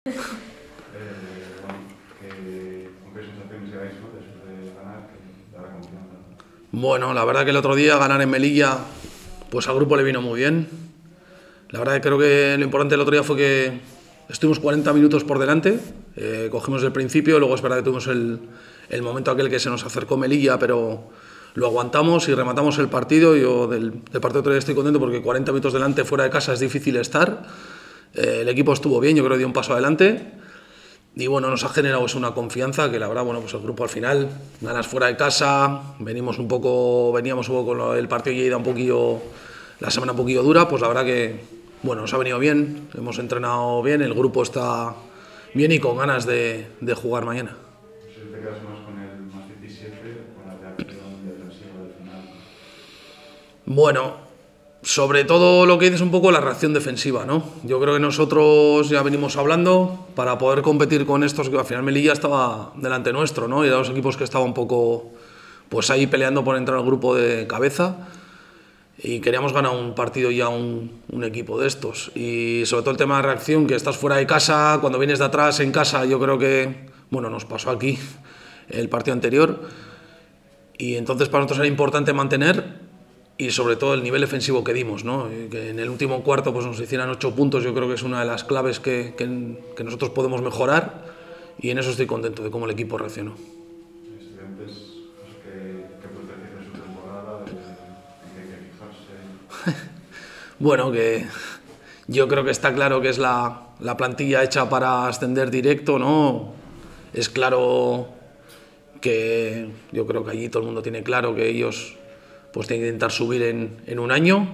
¿Con qué sensaciones llegáis, ¿no? Después de ganar, que da la confianza? Bueno, la verdad que el otro día ganar en Melilla, pues al grupo le vino muy bien. La verdad que creo que lo importante el otro día fue que estuvimos 40 minutos por delante, cogimos el principio, luego es verdad que tuvimos el momento aquel que se nos acercó Melilla, pero lo aguantamos y rematamos el partido. Yo del partido otro día estoy contento porque 40 minutos delante fuera de casa es difícil estar. El equipo estuvo bien, yo creo que dio un paso adelante. Y bueno, nos ha generado eso una confianza que la verdad, bueno, pues el grupo al final, ganas fuera de casa, veníamos un poco con el partido de Lleida un poquillo, la semana un poquillo dura, pues la verdad que, bueno, nos ha venido bien, hemos entrenado bien, el grupo está bien y con ganas de jugar mañana. No sé si te quedas más con el más 17 o con la reacción defensiva del final. Bueno, sobre todo lo que dices un poco la reacción defensiva, ¿no? Yo creo que nosotros ya venimos hablando para poder competir con estos, que al final Melilla estaba delante nuestro, ¿no? Y era los equipos que estaban un poco, pues ahí peleando por entrar al grupo de cabeza. Y queríamos ganar un partido ya un equipo de estos. Y sobre todo el tema de reacción, que estás fuera de casa, cuando vienes de atrás en casa, yo creo que, bueno, nos pasó aquí el partido anterior. Y entonces para nosotros era importante mantener y sobre todo el nivel defensivo que dimos, ¿no? Y que en el último cuarto pues nos hicieran 8 puntos, yo creo que es una de las claves que nosotros podemos mejorar y en eso estoy contento de cómo el equipo reaccionó. Estudiantes, no sé qué puede decir de su temporada, en qué hay que fijarse. Bueno, que yo creo que está claro que es la plantilla hecha para ascender directo, ¿no? Es claro que yo creo que allí todo el mundo tiene claro que ellos pues tienen que intentar subir en un año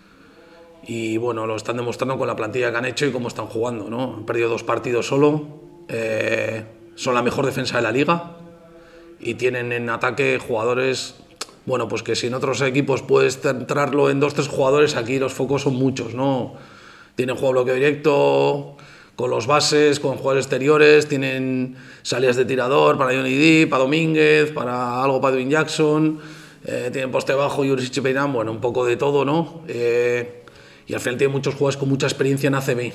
y bueno, lo están demostrando con la plantilla que han hecho y cómo están jugando, ¿no? Han perdido 2 partidos solo, son la mejor defensa de la liga y tienen en ataque jugadores, bueno, pues que si en otros equipos puedes centrarlo en 2 3 jugadores, aquí los focos son muchos, ¿no? Tienen juego bloqueo directo, con los bases, con jugadores exteriores, tienen salidas de tirador para Johnny D, para Domínguez, para algo para Edwin Jackson, tienen poste bajo, Jurisic y Peinán, bueno, un poco de todo, ¿no? Y al final tienen muchos jugadores con mucha experiencia en ACB.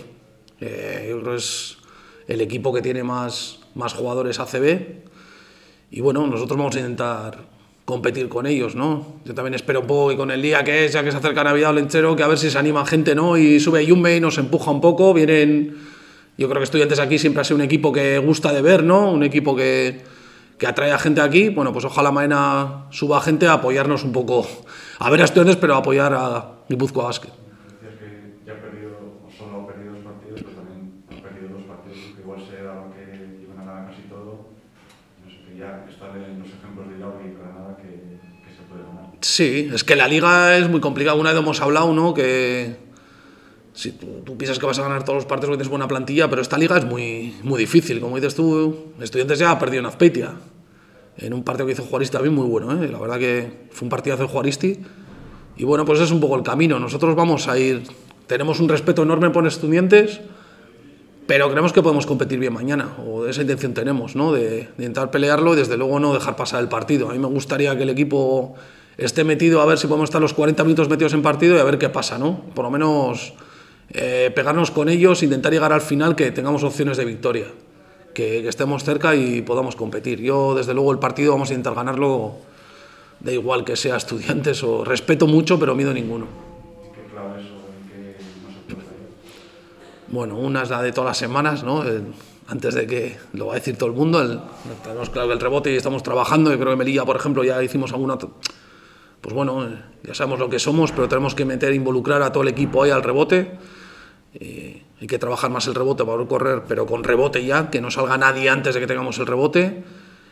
Yo creo que es el equipo que tiene más jugadores ACB. Y bueno, nosotros vamos a intentar competir con ellos, ¿no? Yo también espero un poco que con el día que es, ya que se acerca Navidad o Lenchero, que a ver si se anima gente, ¿no? Y sube Yumbe y nos empuja un poco, vienen... Yo creo que Estudiantes aquí siempre ha sido un equipo que gusta de ver, ¿no? Un equipo que atrae a gente aquí. Bueno, pues ojalá mañana suba gente a apoyarnos un poco, a ver a Estudiantes, pero a apoyar a Guipúzcoa Basket. Decías que ya ha perdido, o solo ha perdido 2 partidos, pero también han perdido 2 partidos que igual se daba que iban a ganar casi todo. No sé, que ya están en los ejemplos de Ilauri y Granada que se puede ganar. Sí, es que la liga es muy complicada. Una vez hemos hablado, ¿no? Que si tú piensas que vas a ganar todos los partidos porque tienes buena plantilla, pero esta liga es muy difícil. Como dices tú, Estudiantes ya ha perdido en Azpeitia, en un partido que hizo Juaristi también muy bueno, ¿eh? La verdad que fue un partidazo de Juaristi. Y bueno, pues es un poco el camino. Nosotros vamos a ir, tenemos un respeto enorme por Estudiantes, pero creemos que podemos competir bien mañana, o esa intención tenemos, ¿no? De intentar pelearlo y desde luego no dejar pasar el partido. A mí me gustaría que el equipo esté metido, a ver si podemos estar los 40 minutos metidos en partido y a ver qué pasa, ¿no? Por lo menos pegarnos con ellos, intentar llegar al final, que tengamos opciones de victoria, que estemos cerca y podamos competir. Yo, desde luego, el partido vamos a intentar ganarlo, da igual que sea Estudiantes o... Respeto mucho, pero mido ninguno. ¿Qué claves o en qué no se puede fallar? Bueno, una es la de todas las semanas, ¿no? Antes de que lo va a decir todo el mundo, tenemos claro que el rebote y estamos trabajando. Yo creo que Melilla, por ejemplo, ya hicimos alguna... Pues bueno, ya sabemos lo que somos, pero tenemos que involucrar a todo el equipo ahí al rebote. Hay que trabajar más el rebote para poder correr, pero con rebote ya, que no salga nadie antes de que tengamos el rebote.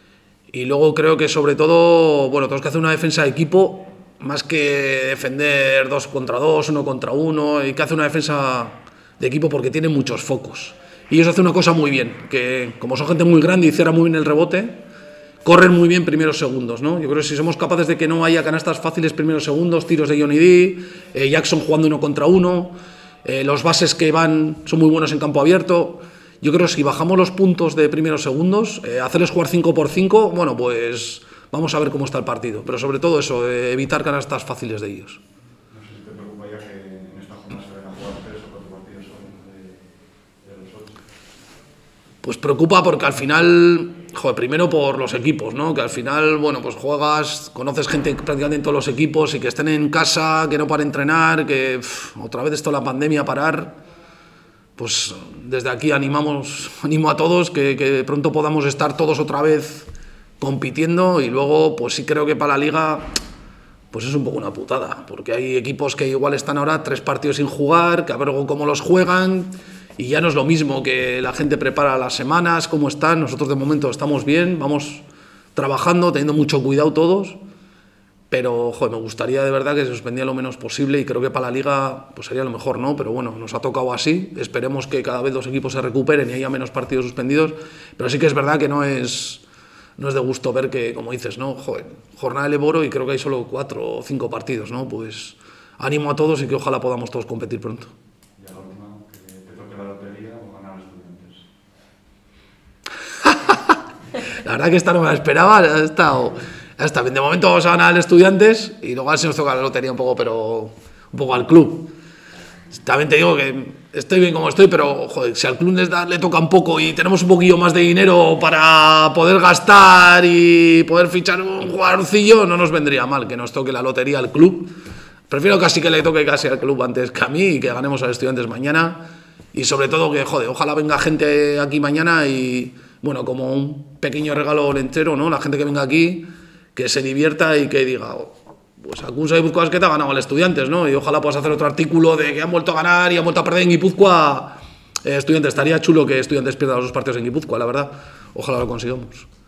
Y luego creo que sobre todo, bueno, tenemos que hacer una defensa de equipo, más que defender 2 contra 2, 1 contra 1, hay que hacer una defensa de equipo porque tiene muchos focos. Y ellos hacen una cosa muy bien, que como son gente muy grande y cierran muy bien el rebote, corren muy bien primeros segundos, ¿no? Yo creo que si somos capaces de que no haya canastas fáciles primeros segundos, tiros de Johnny D, Jackson jugando 1 contra 1, los bases que van son muy buenos en campo abierto. Yo creo que si bajamos los puntos de primeros segundos, hacerles jugar 5 por 5, bueno, pues vamos a ver cómo está el partido. Pero sobre todo eso, evitar canastas fáciles de ellos. No sé si te preocupa ya que en esta jornada se van a jugar 3 o 4 partidos solo de los 8. pues preocupa porque al final, joder, primero por los equipos, ¿no? Que al final, bueno, pues juegas, conoces gente prácticamente en todos los equipos y que estén en casa, que no para entrenar, que otra vez esto de la pandemia parar. Pues desde aquí animo a todos que pronto podamos estar todos otra vez compitiendo, y luego pues sí creo que para la liga pues es un poco una putada, porque hay equipos que igual están ahora 3 partidos sin jugar, que a ver cómo los juegan, y ya no es lo mismo que la gente prepara las semanas, cómo están. Nosotros de momento estamos bien, vamos trabajando, teniendo mucho cuidado todos, pero joder, me gustaría de verdad que se suspendiera lo menos posible, y creo que para la liga pues sería lo mejor, ¿no? Pero bueno, nos ha tocado así, esperemos que cada vez los equipos se recuperen y haya menos partidos suspendidos, pero sí que es verdad que no es de gusto ver que, como dices, ¿no? Joder, jornada de Leboro y creo que hay solo 4 o 5 partidos, ¿no? Pues ánimo a todos y que ojalá podamos todos competir pronto. Y a la última, que te toque la lotería o ganar Estudiantes. La verdad que esta no me la esperaba, ha estado bien. De momento vamos a ganar Estudiantes y luego a ver si nos toca la lotería un poco, pero un poco al club. También te digo que estoy bien como estoy, pero joder, si al club le toca un poco y tenemos un poquillo más de dinero para poder gastar y poder fichar un jugadorcillo, no nos vendría mal que nos toque la lotería al club. Prefiero casi que le toque casi al club antes que a mí, y que ganemos a los Estudiantes mañana. Y sobre todo que, joder, ojalá venga gente aquí mañana y, bueno, como un pequeño regalo lechero, ¿no? La gente que venga aquí, que se divierta y que diga, pues Akunsa Guipúzcoa Basqueta ha ganado al Estudiantes, ¿no? Y ojalá puedas hacer otro artículo de que han vuelto a ganar y han vuelto a perder en Guipúzcoa. Estudiantes, estaría chulo que Estudiantes pierda los 2 partidos en Guipúzcoa, la verdad. Ojalá lo consigamos.